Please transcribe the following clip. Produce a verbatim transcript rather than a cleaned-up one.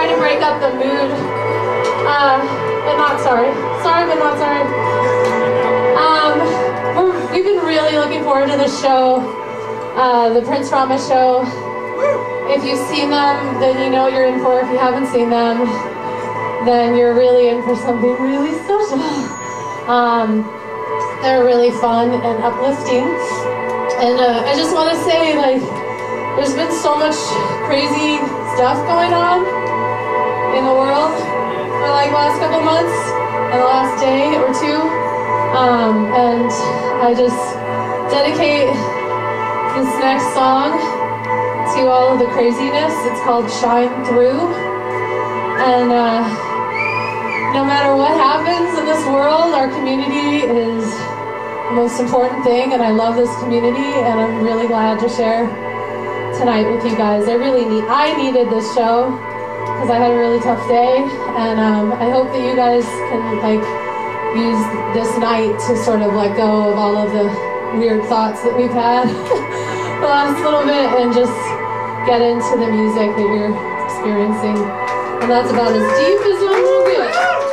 try to break up the mood. Uh, but not sorry. Sorry, but not sorry. Um, we're, we've been really looking forward to this show, uh, the Prince Rama show. If you've seen them, then you know what you're in for. If you haven't seen them, then you're really in for something really special. Um, they're really fun and uplifting. And uh, I just want to say, like, there's been so much crazy stuff going on in the world for like the last couple months and the last day or two. Um, and I just dedicate this next song to all of the craziness. It's called Shine Through. And uh, no matter what happens in this world, our community is the most important thing, and I love this community, and I'm really glad to share tonight with you guys. I really need, I needed this show because I had a really tough day, and um, I hope that you guys can like use this night to sort of let go of all of the weird thoughts that we've had the last little bit and just get into the music that you're experiencing. And that's about as deep as I'm gonna get.